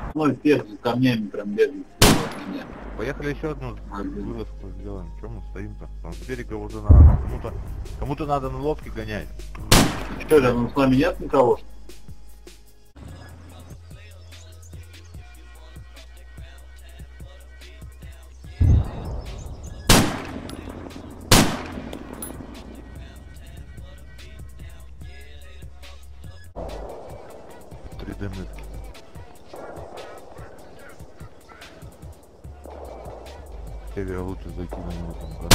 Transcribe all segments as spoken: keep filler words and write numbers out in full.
Ну и вверх за камнями прям бегает от меня. Поехали еще одну вылазку сделаем. Чем мы стоим-то? Там с берега уже надо. Кому-то кому-то надо на лодке гонять. Что, рядом с вами нет никого? три дэ метки. Я лучше закину его там.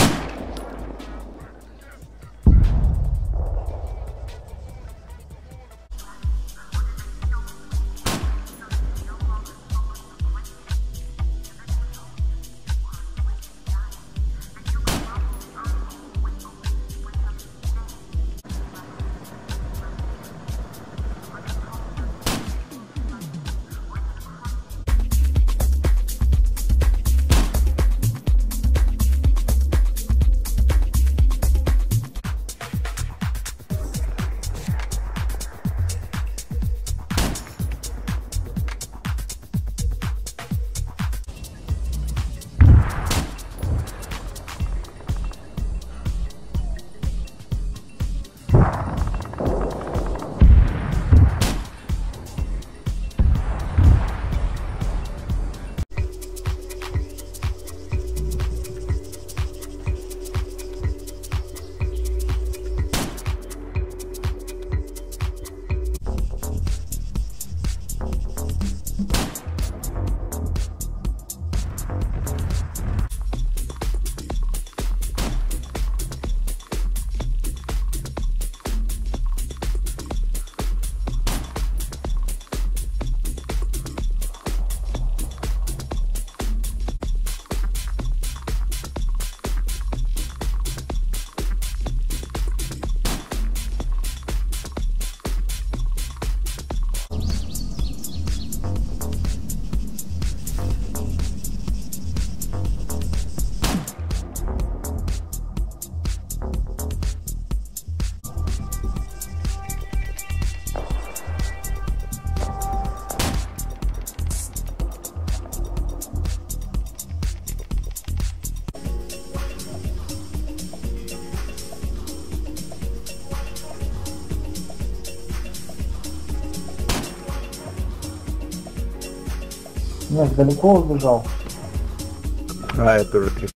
Нет, далеко убежал. А, я тоже три.